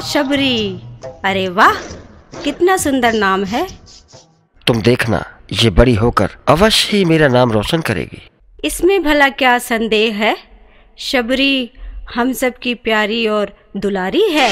शबरी। अरे वाह, कितना सुंदर नाम है। तुम देखना, ये बड़ी होकर अवश्य ही मेरा नाम रोशन करेगी। इसमें भला क्या संदेह है। शबरी हम सब की प्यारी और दुलारी है।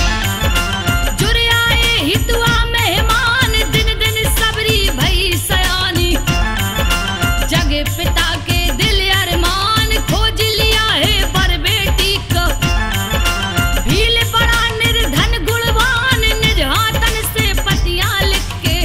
जगे पिता के दिल अरमान खोज लिया है पर बेटी को। भील बड़ा निर्धन गुणवान निज हाथन से पतियां लिख के।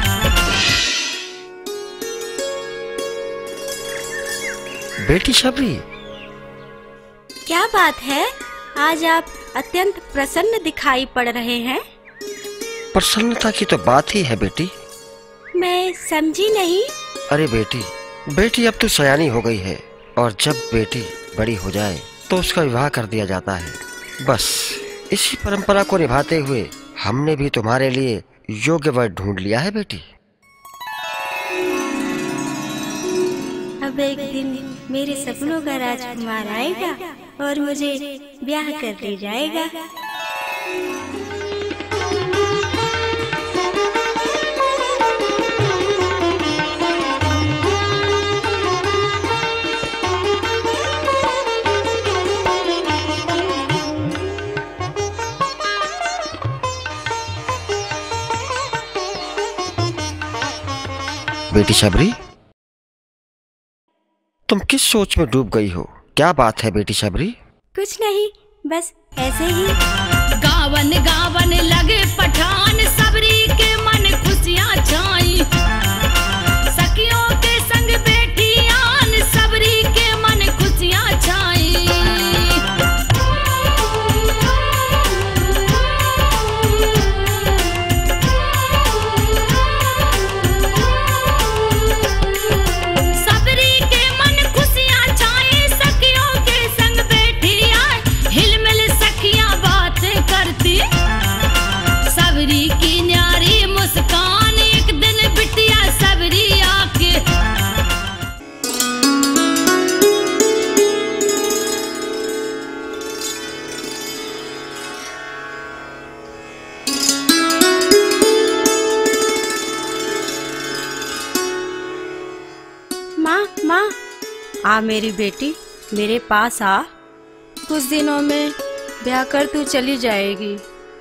बेटी शबरी, क्या बात है, आज आप अत्यंत प्रसन्न दिखाई पड़ रहे हैं। प्रसन्नता की तो बात ही है बेटी। मैं समझी नहीं। अरे बेटी अब तो सयानी हो गई है और जब बेटी बड़ी हो जाए तो उसका विवाह कर दिया जाता है। बस इसी परंपरा को निभाते हुए हमने भी तुम्हारे लिए योग्य वर ढूंढ लिया है बेटी। अब एक दिन मेरे सपनों का राजकुमार आएगा और मुझे ब्याह कर ले जाएगा। बेटी शबरी, तुम किस सोच में डूब गई हो? क्या बात है बेटी शबरी? कुछ नहीं, बस ऐसे ही। गावन गावन लगे पठान, सबरी के मन खुशियां छाई। सखियों के संग बैठी आन, सबरी के मन खुशियां छाई। माँ, आ मेरी बेटी, मेरे पास आ। कुछ दिनों में ब्याह कर तू चली जाएगी।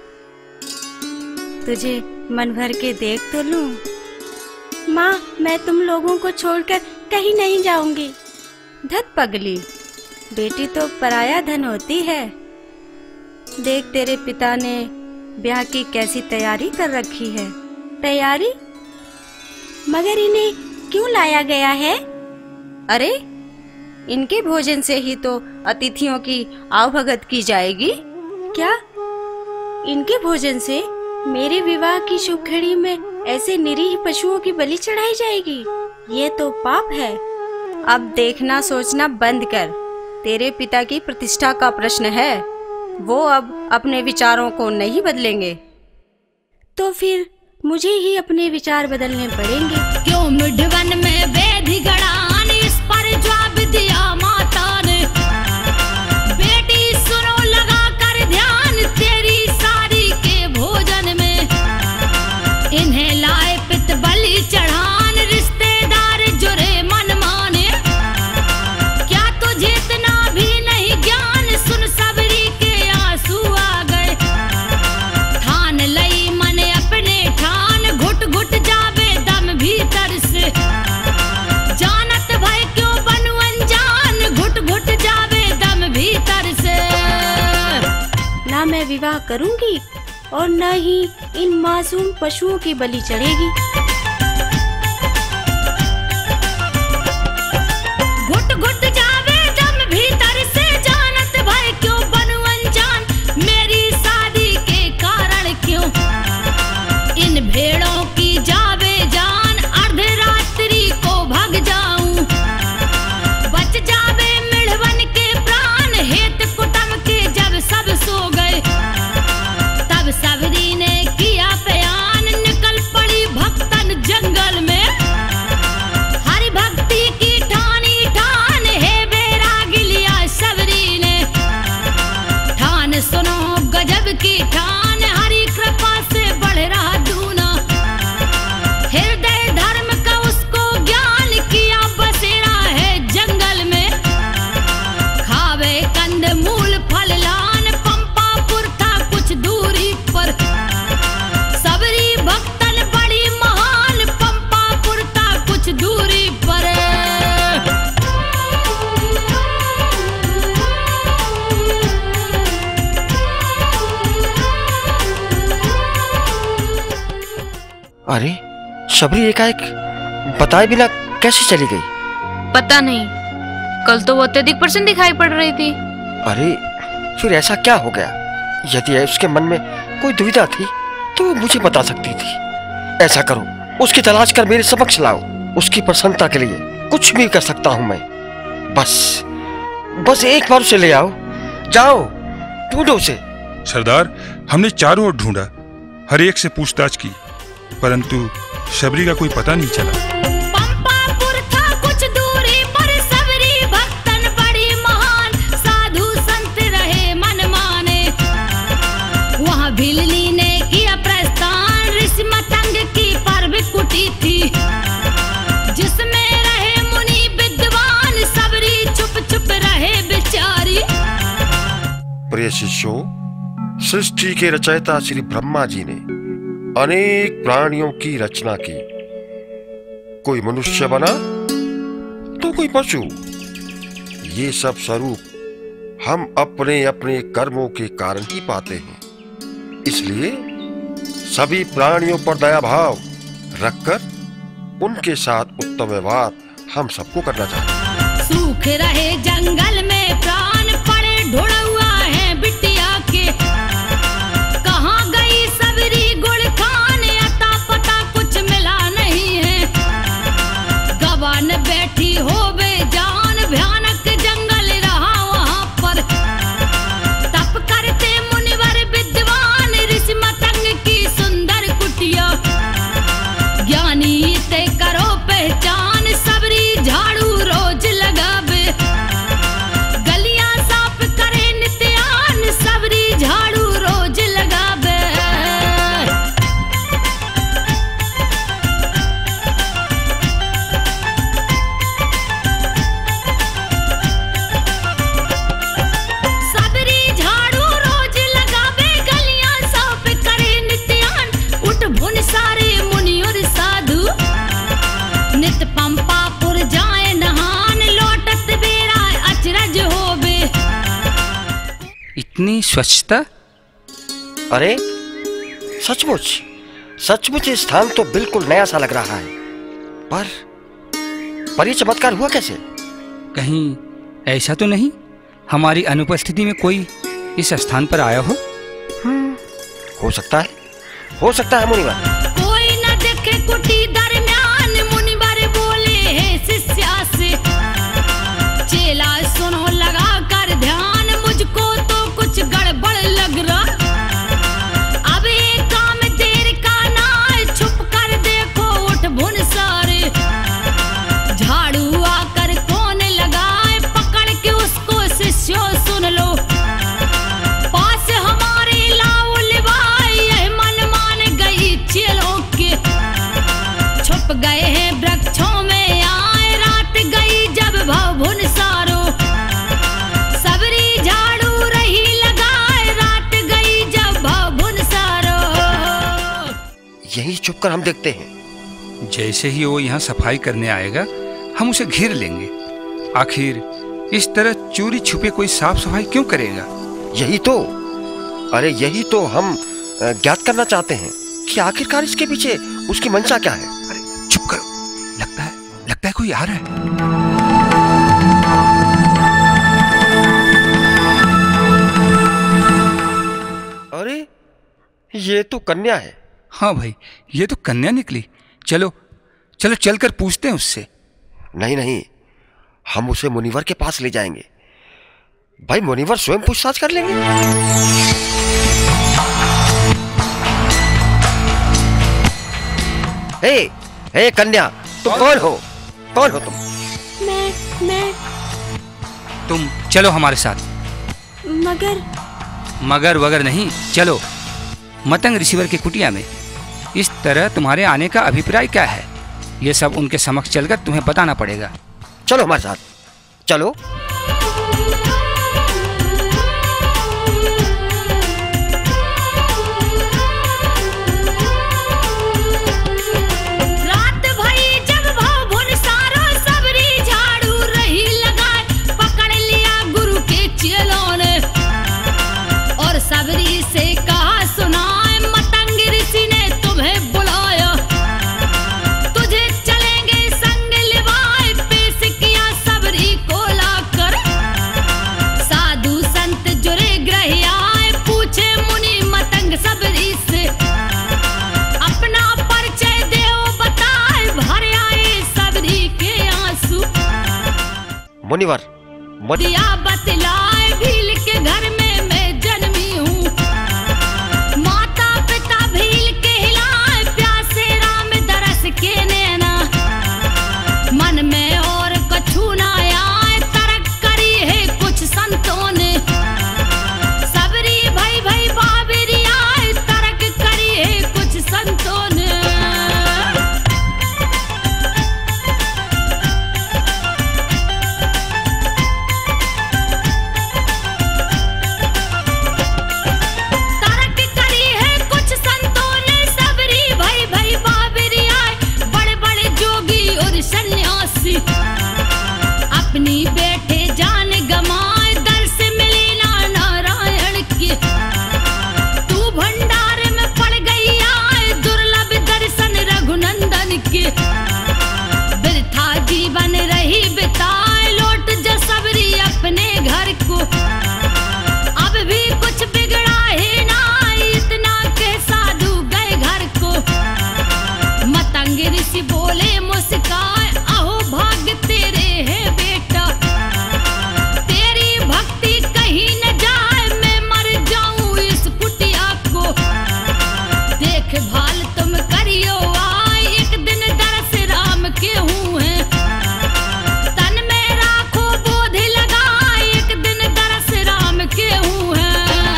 तुझे मन भर के देख तो लूं। माँ, मैं तुम लोगों को छोड़कर कहीं नहीं जाऊंगी। धत पगली, बेटी तो पराया धन होती है। देख तेरे पिता ने ब्याह की कैसी तैयारी कर रखी है। तैयारी? मगर इन्हें क्यों लाया गया है? अरे, इनके भोजन से ही तो अतिथियों की आवभगत की जाएगी। क्या इनके भोजन से मेरे विवाह की शुभ घड़ी में ऐसे निरीह पशुओं की बलि चढ़ाई जाएगी? ये तो पाप है। अब देखना सोचना बंद कर। तेरे पिता की प्रतिष्ठा का प्रश्न है। वो अब अपने विचारों को नहीं बदलेंगे। तो फिर मुझे ही अपने विचार बदलने पड़ेंगे। क्यों मुढ़वन में वेधि गड़ान, इस पर जवाब दिया माता ने। बेटी सुनो लगा कर ध्यान, तेरी सारी के भोजन में इन्हें लाए पित बलि चढ़ान। रिश्तेदार जुरे मन माने, क्या तुझे इतना भी नहीं ज्ञान? सुन सबरी के आंसू आ गए, ठान लई मन अपने ठान। घुट घुट जावे दम भीतर से, जानत भय क्यों बनू अनजान। घुट घुट जावे दम भीतर से। ना मैं विवाह करूंगी और न ही इन मासूम पशुओं की बलि चढ़ेगी। घुट घुट जावे दम भीतर से, जानत भय क्यों बनू अनजान। मेरी शादी के कारण क्यों इन भेड़ों की जावे जान। अर्धरात्रि को भाग जाऊं, बच जावे मिढ़वन के प्राण। हेत कुटुंब के जब सब सो गए, तब सबरी ने किया बयान। निकल पड़ी भक्त अरे शबरी एकाएक बताए बिना कैसे चली गई? पता नहीं, कल तो वो अत्यधिक प्रसन्न दिखाई पड़ रही थी। अरे फिर ऐसा क्या हो गया? यदि उसके मन में कोई दुविधा थी तो वो मुझे बता सकती थी। ऐसा करो, उसकी तलाश कर मेरे समक्ष लाओ। उसकी प्रसन्नता के लिए कुछ भी कर सकता हूं मैं। बस एक बार उसे ले आओ। जाओ, ढूंढो उसे। सरदार, हमने चारों ओर ढूंढा, हर एक से पूछताछ की, परंतु शबरी का कोई पता नहीं चला। पंपापुर था कुछ दूरी पर सबरी भक्तन बड़ी महान, साधु संत रहे मन माने। वहाँ भिलनी ने किया प्रस्थान, ऋषि मतंग की पर्व कुटी थी, जिसमें रहे मुनि विद्वान, सबरी चुप चुप रहे बेचारी। प्रिय शिष्यों, सृष्टि के रचयिता श्री ब्रह्मा जी ने अनेक प्राणियों की रचना की। कोई मनुष्य बना तो कोई पशु। ये सब स्वरूप हम अपने अपने कर्मों के कारण ही पाते हैं। इसलिए सभी प्राणियों पर दया भाव रखकर उनके साथ उत्तम व्यवहार हम सबको करना चाहिए। सूख रहे जंगल में प्राण पड़े ढुढ़ुआ है बिटिया के, कहाँ गई सबरी गुड़ खान, अता पता कुछ मिला नहीं है। गवान बैठी हो बेजान, भयानक जंगल रहा वहाँ पर। तप करते मुनिवर विद्वान, ऋषि मतंग की सुंदर कुटिया। ज्ञानी ते करो पहचान, सबरी झाड़ू रोज लगावे, गलियां साफ करे नित्यान, सबरी झाड़ू रोज लगावे। सबरी झाड़ू रोज लगावे, गलियां साफ करे नित्यान, उठ भुन सारे मुनि और साधु, नित पंपापुर जाए नहान, लौटत बेरा अचरज होवे। इतनी स्वच्छता? अरे सचमुच ये स्थान तो बिल्कुल नया सा लग रहा है। पर ये चमत्कार हुआ कैसे? कहीं ऐसा तो नहीं हमारी अनुपस्थिति में कोई इस स्थान पर आया हो? हो सकता है मुनिवर। कोई न देखे कुटी दरम्यान, मुनिवर बोले है शिष्या से, चेला सुनो लगा कर ध्यान, मुझको तो कुछ गड़बड़ लग रहा। अब एक काम देर का ना है, छुप कर देखो उठ भुन सारे। झाड़ू आकर कौन लगाए, पकड़ के उसको शिष्यों सुन लो। पास हमारे लाओ लिवाए, यह मन मान गई चेलों के। छुप गए हैं वृक्षों में आए, रात गई जब भवन सारो। सबरी झाड़ू रही लगाए, रात गई जब भवन सारो। यही चुप कर हम देखते हैं। जैसे ही वो यहाँ सफाई करने आएगा हम उसे घेर लेंगे। आखिर इस तरह चोरी छुपे कोई साफ सफाई क्यों करेगा? यही तो हम ज्ञात करना चाहते हैं कि आखिरकार इसके पीछे उसकी मंशा क्या है। अरे चुप करो, लगता है कोई आ रहा है। अरे ये तो कन्या है। हाँ भाई, ये तो कन्या निकली। चलो चलकर पूछते हैं उससे। नहीं, हम उसे मुनिवर के पास ले जाएंगे। भाई मुनिवर स्वयं पूछताछ कर लेंगे। हे कन्या, तुम कौन हो तुम? मैं तुम चलो हमारे साथ। मगर वगर नहीं, चलो मतंग ऋषिवर की कुटिया में। इस तरह तुम्हारे आने का अभिप्राय क्या है, ये सब उनके समक्ष चलकर तुम्हें बताना पड़ेगा। चलो हमारे साथ, चलो। रात भई जब भवन सारो, सबरी झाड़ू रही लगाए, पकड़ लिया गुरु के चेलों ने, और सबरी से कहा सुनाए, मतंग ऋषि ने तुम्हें बुलाया। मुनिवर दिया बतलाए भील के घर में मैं जन्मी हूँ, माता पिता भील के हिलाए प्यासे राम दरस के नैना, मन में और कछु ना आए तरक करी है कुछ संतों ने, सबरी भाई भाई बाबरी आए तरक करी है कुछ संतों ने। अपनी बेटे जान गमाए दर से मिली ना नारायण की, तू भंडार में पड़ गई आए दुर्लभ दर्शन रघुनंदन के, बिरथा जीवन रही बिताए लौट जा सबरी अपने घर को, अब भी कुछ बिगड़ा है ना इतना के साधु गए घर को। मतंग ऋषि बोले मुस्काए अहो भाग्य तेरे है बेटा, तेरी भक्ति कहीं न जाए मैं मर जाऊं इस कुटिया को, देखभाल तुम करियो आए एक दिन दरस राम के हूँ है, तन में राखो बोध लगाए एक दिन दरस राम के हूँ है।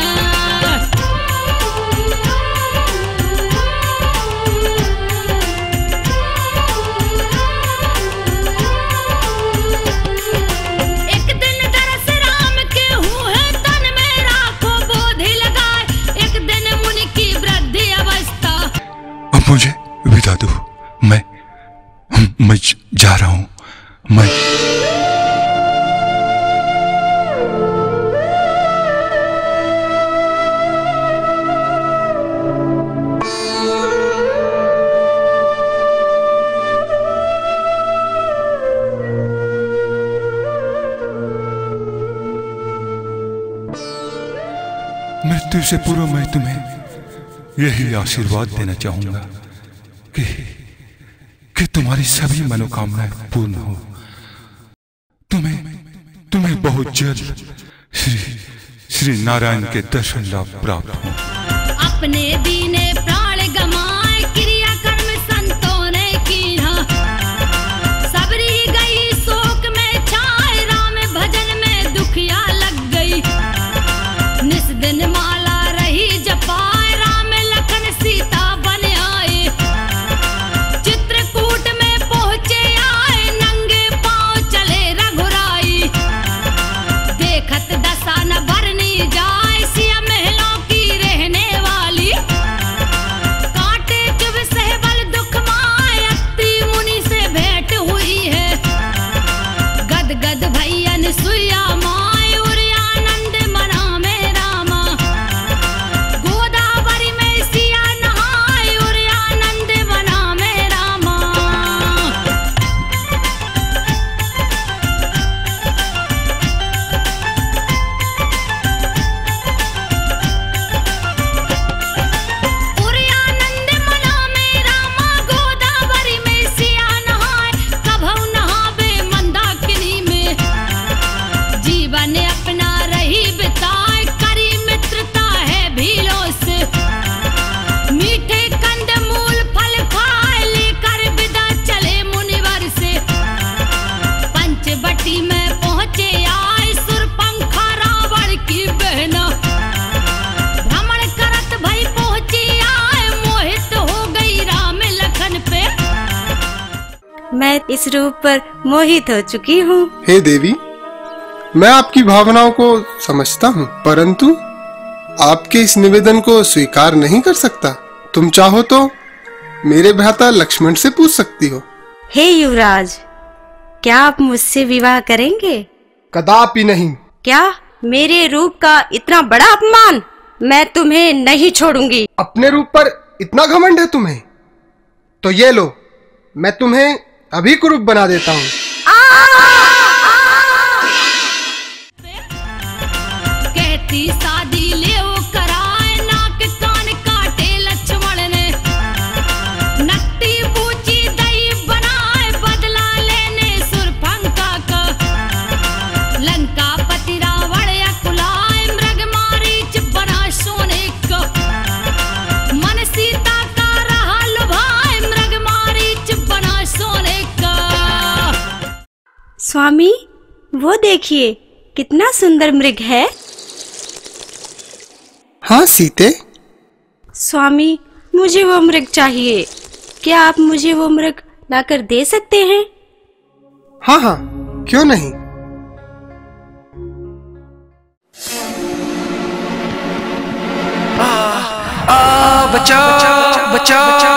मुझे विदा दो, मैं जा रहा हूं। मैं मृत्यु से पूर्व मैं तुम्हें यही आशीर्वाद देना चाहूंगा कि तुम्हारी सभी मनोकामनाएं पूर्ण हो। तुम्हें बहुत जल्द श्री नारायण के दर्शन लाभ प्राप्त हो। अपने दीने प्राण गमाए क्रिया कर्म संतों ने कीन्हा, सबरी गई शोक में छाए राम भजन में दुखिया लग गई, निस दिन माला रही जपाए राम लखन सीता बन आए, चित्रकूट में पहुंचे आए नंगे पांव चले रघुराई, देखत दशा न भरनी जाए सिया महलों की रहने वाली, कांटे चुभ सहबल दुख माए अत्ति मुनि से भेंट हुई है, गद गद भैयन सुइया माए उर आनंद मना में रामा, गोदावरी में सिया नहाए उर आनंद मना में रामा। उर आनंद मना में रामा गोदावरी में सिया नहाए, कभऊ नहावे मंदाकिनी में, जीवन अपना रही बिताए करी मित्रता है भीलों से, मीठे कंद मूल फल खाए लेकर विदा चले मुनिवर से, पंचवटी में पहुंचे आए सुरपंखा रावण की बहना, भ्रमण करत भई पहुंची आए मोहित हो गई राम लखन पे। मैं इस रूप पर मोहित हो चुकी हूँ। हे देवी, मैं आपकी भावनाओं को समझता हूँ, परंतु आपके इस निवेदन को स्वीकार नहीं कर सकता। तुम चाहो तो मेरे भ्राता लक्ष्मण से पूछ सकती हो। हे युवराज, क्या आप मुझसे विवाह करेंगे? कदापि नहीं। क्या मेरे रूप का इतना बड़ा अपमान? मैं तुम्हें नहीं छोड़ूंगी। अपने रूप पर इतना घमंड है तुम्हें? तो ये लो, मैं तुम्हें अभी कुरूप बना देता हूँ। कहती शादी ले वो कराए नाक कान काटे लक्ष्मण ने, नकटी पूछी दही बनाए बदला लेने सुरपंखा का, स्वामी, वो देखिए कितना सुंदर मृग है। हाँ सीते, स्वामी, मुझे वो मृग चाहिए। क्या आप मुझे वो मृग लाकर दे सकते हैं? हाँ हाँ, क्यों नहीं। बचाओ बचाओ।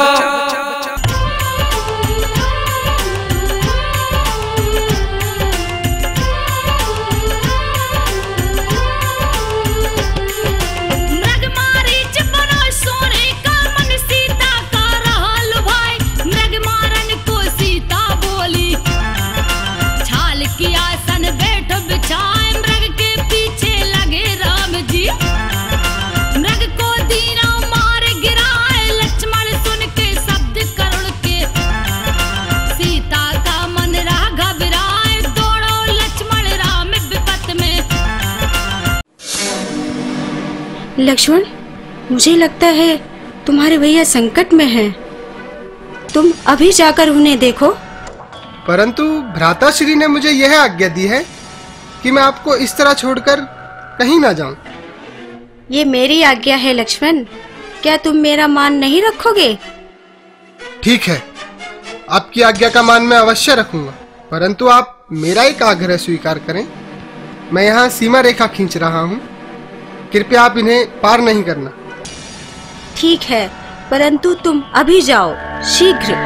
लक्ष्मण, मुझे लगता है तुम्हारे भैया संकट में हैं। तुम अभी जाकर उन्हें देखो। परंतु भ्राताश्री ने मुझे यह आज्ञा दी है कि मैं आपको इस तरह छोड़कर कहीं ना जाऊं। ये मेरी आज्ञा है लक्ष्मण, क्या तुम मेरा मान नहीं रखोगे? ठीक है, आपकी आज्ञा का मान मैं अवश्य रखूंगा, परंतु आप मेरा एक आग्रह स्वीकार करें। मैं यहाँ सीमा रेखा खींच रहा हूँ, कृपया आप इन्हें पार नहीं करना। ठीक है, परंतु तुम अभी जाओ, शीघ्र।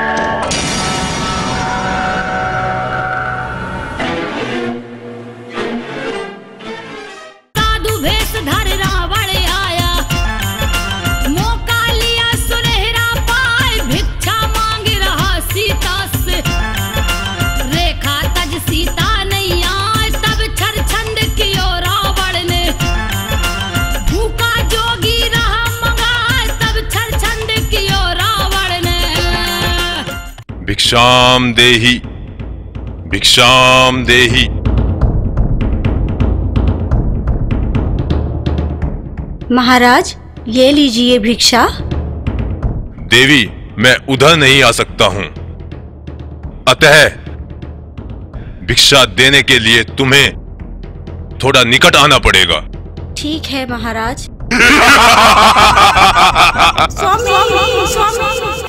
भिक्षाम देहि, भिक्षाम देहि। महाराज, ये लीजिए भिक्षा। देवी, मैं उधर नहीं आ सकता हूं, अतः भिक्षा देने के लिए तुम्हें थोड़ा निकट आना पड़ेगा। ठीक है महाराज। स्वामी, स्वामी।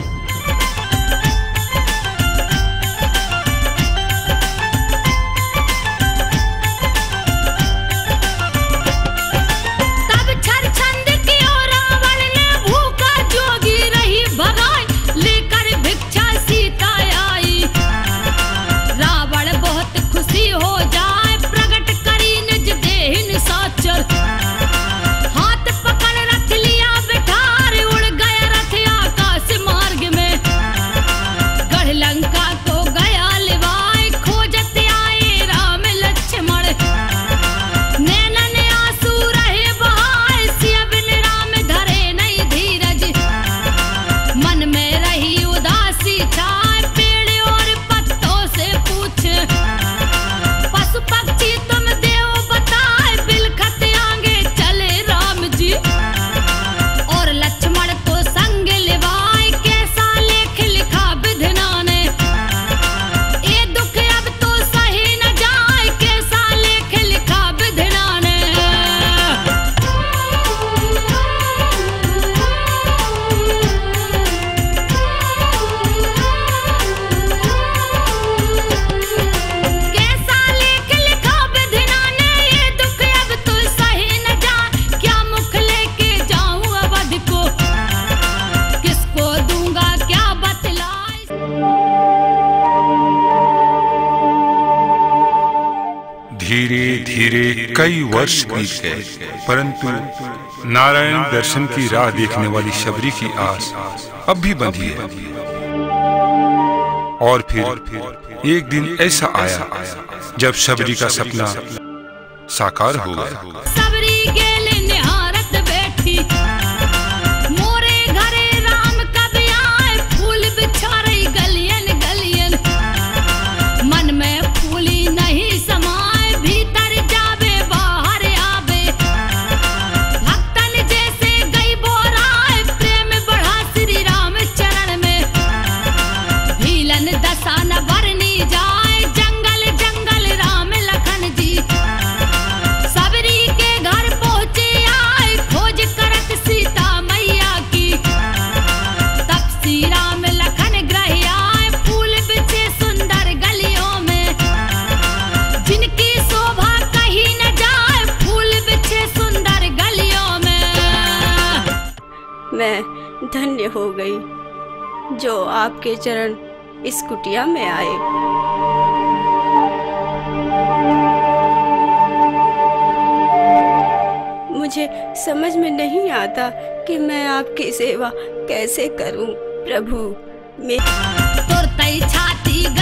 धीरे धीरे कई वर्ष बीत गए, परंतु नारायण दर्शन की राह देखने वाली शबरी की आस अब भी बंधी है। और फिर एक दिन ऐसा आया जब शबरी का सपना साकार हो गया। दशा न बरनी जाए, जंगल जंगल हो गई जो आपके चरण इस कुटिया में आए। मुझे समझ में नहीं आता कि मैं आपकी सेवा कैसे करूं प्रभु। तोर तई छाती